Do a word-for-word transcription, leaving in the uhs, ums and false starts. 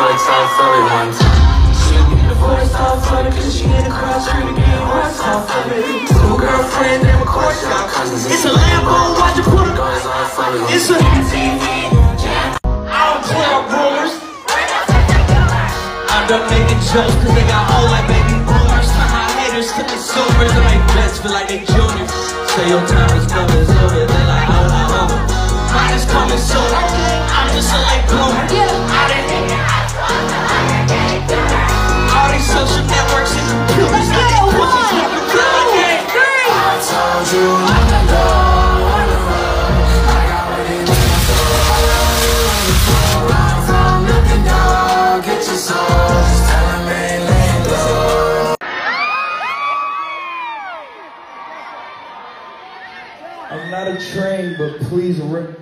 voice off of it one time. She'll get the voice off of it, cause she in the crowd screaming, get the voice off of it. Two girlfriends, they record y'all cousins. It's a Lambo, watch you put it off of it. It's a T V. I don't clear up rumors. I'm done making jokes cause they got old like baby boomers. Turn my haters to consumers and make bets feel like they juniors. Say your time is coming soon, yeah, they like, oh, oh, oh. Mine is coming soon, I'm just a late bloomer. I didn't all these social networks and computers, now they pussies never kill a game. I told you I'm the dog on the road. I got what it needs, so I love you when you fall. Run from looking dog, get your soul. Just tell him ain't laying low. I'm not a train, but please rip